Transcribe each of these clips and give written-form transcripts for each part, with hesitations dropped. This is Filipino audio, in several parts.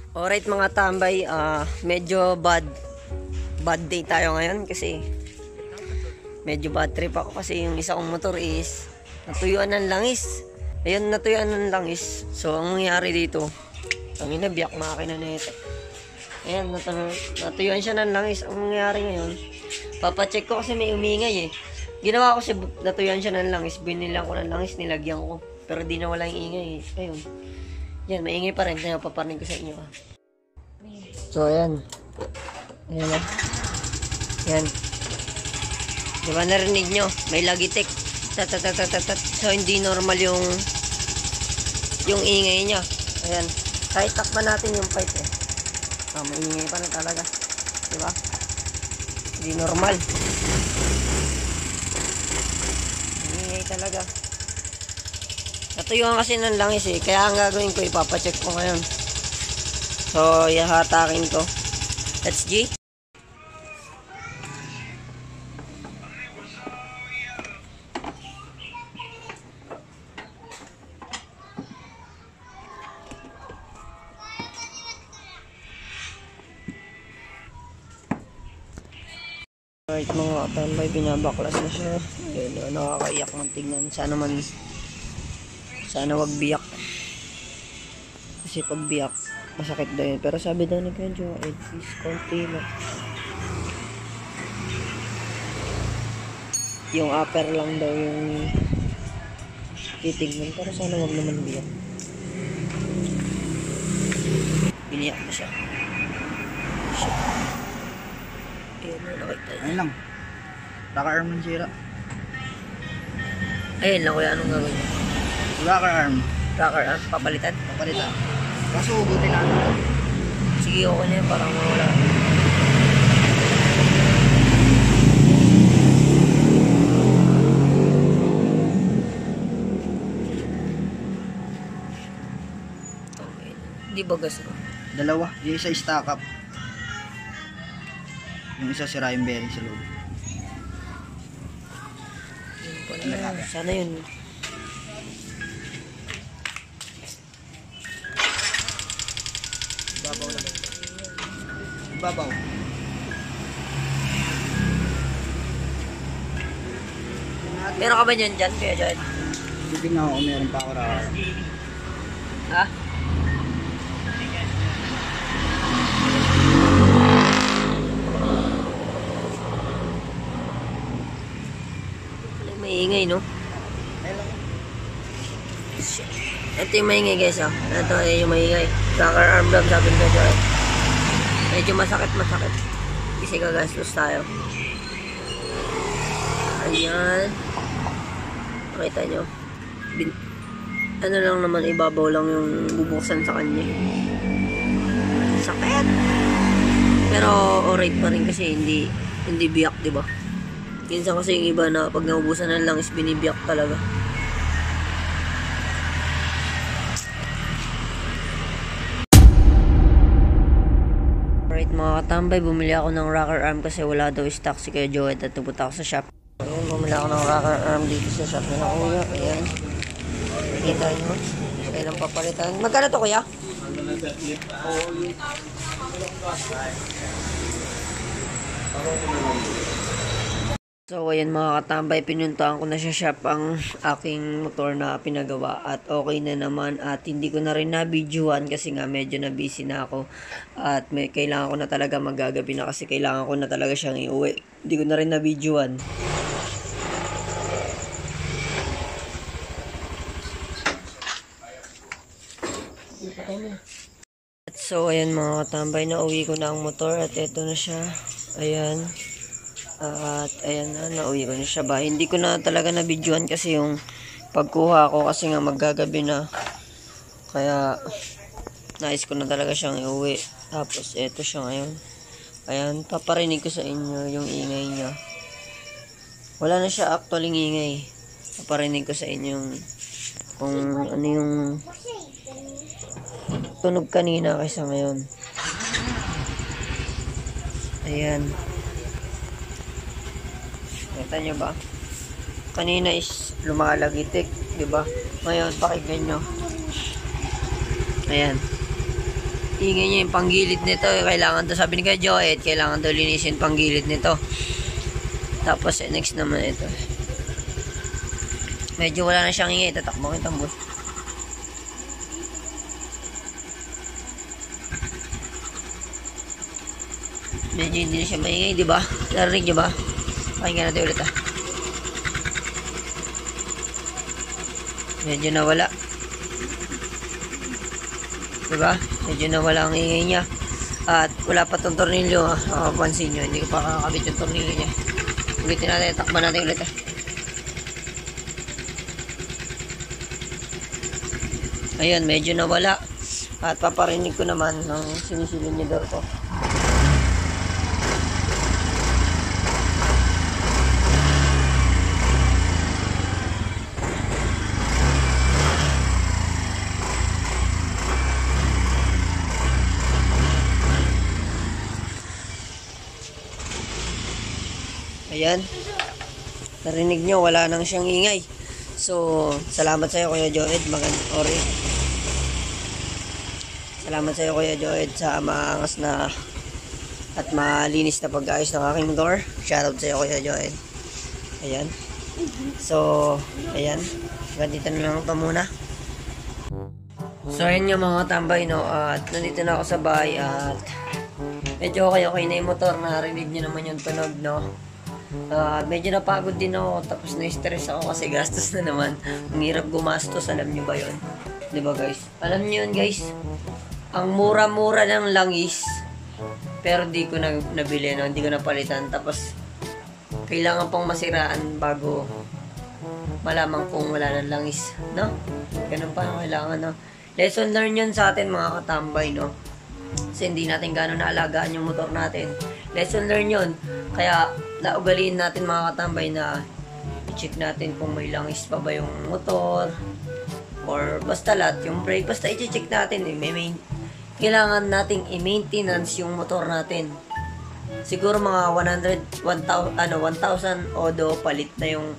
Alright mga tambay, medyo bad day tayo ngayon kasi medyo bad trip ako kasi yung isa kong motor is natuyuan ng langis. Ayun, natuyuan ng langis. So ang nangyari dito, ang inabiyak makina na ito. Ayan, natuyuan siya ng langis. Ang nangyari ngayon, papacheck ko kasi may umingay eh. Ginawa ko si natuyuan siya ng langis, binilang ko ng langis, nilagyan ko. Pero di na wala yung ingay eh. Ayun. Yan, maingay pa rin. Kaya paparinig ko sa inyo. So, ayan. Ayan na. Ayan. Diba narinig nyo? May lagitik. Tat. So, hindi normal yung ingay niya. Ayan. Kahit takpan natin yung pipe eh. Maingay pa rin talaga. Diba? Hindi normal. Maingay talaga. Natuyuan kasi ng langis eh. Kaya ang gagawin ko, ipapacheck ko ngayon. So, ihatakin ko. Let's G. Right mga katambay, binabaklas na siya. Ayun, nakakaiyak mong tignan. Sana wag biyak. Kasi pag biyak, masakit daw yun. Pero sabi daw ni Kuya Joed, is konti lang. Yung upper lang daw yung titignan. Pero sana wag naman biyak. Biniyak na siya. Ayun, nakita niya. Ayun lang. Rocker arm ng sira. Ayun lang kuya, anong gagawin? Rocker arm. Rocker arm, papalitan? Papalitan. Kaso hugutin na ano. Sige, okay na yun, parang mawala. Okay. Di ba gas no? Dalawa. Yung isa stack up. Yung isa sira yung bearing sa loob. Yun pala. Sana yun. Babaw lang. Babaw. Meron ka ba dyan Kuya Joed? Titignan ko kung meron pa ako rocker arm. Ha? Maingay no? Shit. Ito yung maingay guys oh. Ito ay yung maingay. Rocker arm daw sabi ko Joed. Medyo masakit. Kasi gagastos tayo. Ayan. Nakita nyo. Ano lang naman, ibabaw lang yung bubuksan sa kanya. Sakit! Pero alright pa rin kasi hindi biyak, diba? Minsan kasi yung iba na pag naubusan ng langis, binibiyak talaga. Alright mga katambay, bumili ako ng rocker arm kasi wala daw stock si Kuya Joed at napunta ako sa shop. Ayan, bumili ako ng rocker arm dito sa shop nila kuya. Ayan. Kita nyo. Kailang papalitan. Magkano to kuya? So ayan mga katambay, pinuntahan ko na siya shop ang aking motor na pinagawa at okay na naman at hindi ko na rin na-videoan kasi nga medyo na busy na ako at kailangan ko na talaga maggagabi na kasi kailangan ko na talaga siyang iuwi. Hindi ko na rin na-videoan. So ayan mga katambay, na uwi ko na ang motor at eto na siya. Ayan. At ayan na, nauwi ko na siya ba. Hindi ko na talaga na-videoan kasi yung pagkuha ko kasi nga maggagabi na. Kaya nais ko na talaga siyang iuwi. Tapos eto siya ngayon. Ayan, paparinig ko sa inyo yung ingay niya. Wala na siya actually ingay. Paparinig ko sa inyo kung ano yung tunog kanina kaysa ngayon. Ayan. Kita nyo ba? Kanina is lumalagitik, di ba? Ngayon, pakinggan nyo. Ayan. ingay niya yung panggilid nito. Kailangan daw, sabi ni Kuya Joed, kailangan daw linisin panggilid nito. Tapos next naman ito. Medyo wala na siyang ingay. Tatakbo kitang boss. Medyo hindi na siya maingay, di ba? Narinig niyo ba? Pakinggan natin ulit Medyo nawala. Di ba? Medyo nawala ang ingay niya. At wala pa itong tornilyo. Mapapansin nyo, hindi ko pa kakabit yung tornilyo niya. Ulitin natin, takpan natin ulit Ayun, medyo nawala. At paparinig ko naman ng sinisilindidor ko. Ayan. Narinig nyo, wala nang siyang ingay. So, salamat sa'yo Kuya Joed. Salamat sa'yo Kuya Joed sa maangas na at malinis na pag-ayos ng aking motor. Shoutout sa'yo Kuya Joed. Ayan. So, ayan. Ganito na lang ito muna. So, ayan yung mga tambay, no. At nandito na ako sa bahay at medyo okay na yung motor. Narinig nyo naman yung tunog, no. Medyo napagod din ako, tapos na-stress ako kasi gastos na naman. Ang hirap gumastos, alam nyo ba yun? Diba guys? Alam nyo yun guys, ang mura-mura ng langis, pero di ko nabili, no? Hindi ko napalitan. Tapos kailangan pang masiraan bago malaman kung wala ng langis, no? Ganun pa ang kailangan, no? Lesson learned yun sa atin mga katambay, no? Kasi hindi natin gano'n naalagaan yung motor natin. Lesson learned yun. Kaya naugaliin natin mga katambay na i-check natin kung may langis pa ba yung motor or basta lahat, yung brake, basta i-check natin. Kailangan nating i-maintenance yung motor natin. Siguro mga 1,000 odo palit na yung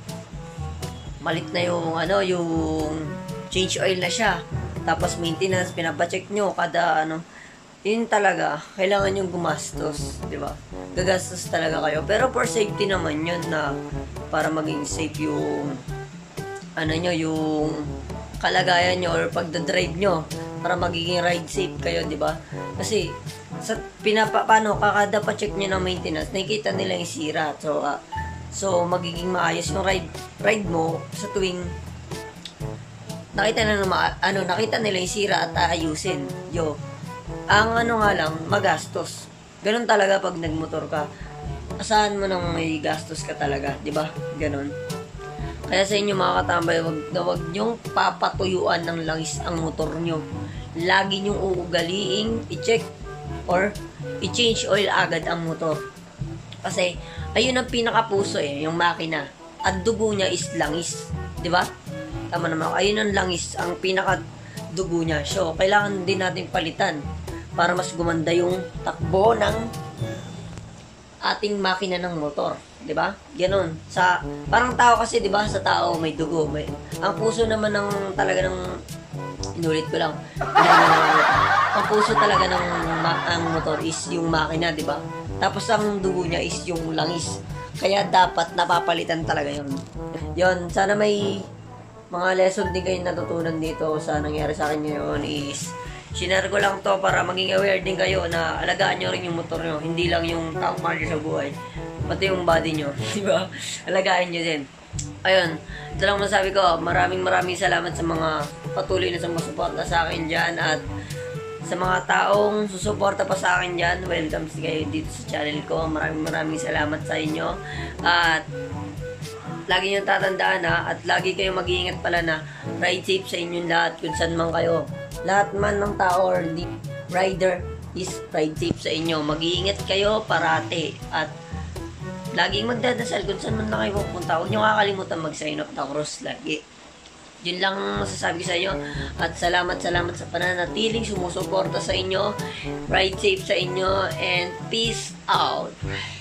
yung change oil na siya. Tapos maintenance, pinapacheck nyo kada yun talaga, kailangan yung gumastos, di ba? Gagastos talaga kayo. Pero for safety naman yun, na para maging safe yung yung kalagayan nyo or pagdadrive nyo, para magiging ride safe kayo, di ba? Kasi sa kakada pa check nyo ng maintenance, nakikita nila yung sira. So magiging maayos yung ride mo sa tuwing nakita nila yung sira at aayusin. Ang nga lang, magastos. Ganun talaga pag nagmotor ka. Asahan mo nang may gastos ka talaga, di ba? Ganun. Kaya sa inyo mga katambay, wag nyong papatuyuan ng langis ang motor nyo. Lagi nyong uugaliing i-check or i-change oil agad ang motor. Kasi, ayun ang pinakapuso yung makina. At dugo niya is langis. Di ba? Tama naman. Ayun ang langis, ang pinakadugo niya. So, kailangan din natin palitan para mas gumanda yung takbo ng ating makina ng motor, 'di ba? Ganoon. Parang tao kasi, 'di ba? Sa tao may dugo, ang puso naman ng talaga ng inulit ko lang. Ang puso talaga ng ang motor is yung makina, 'di ba? Tapos ang dugo niya is yung langis. Kaya dapat napapalitan talaga 'yon. 'Yon, sana may mga lesson din kayo natutunan dito sa nangyari sa akin ngayon. Is sinare ko lang to para maging aware din kayo na alagaan nyo rin yung motor nyo. Hindi lang yung taong mahal sa buhay, pati yung body nyo. Diba? Alagaan nyo din. Ayun, ito lang masabi ko. Maraming salamat sa mga patuloy na sumusuporta sa akin dyan. At sa mga taong susuporta pa sa akin dyan, welcome kayo dito sa channel ko. Maraming salamat sa inyo. At lagi nyo tatandaan at lagi kayong mag-iingat pala na ride safe sa inyong lahat kung saan man kayo. Lahat man ng tao or the rider is ride safe sa inyo. Mag-iingat kayo parati at laging magdadasal kung saan man na kayo pupunta. Huwag nyo kakalimutan mag-sign up na cross lagi. Yun lang masasabi ko sa inyo. At salamat sa pananatiling sumusuporta sa inyo. Ride safe sa inyo and peace out.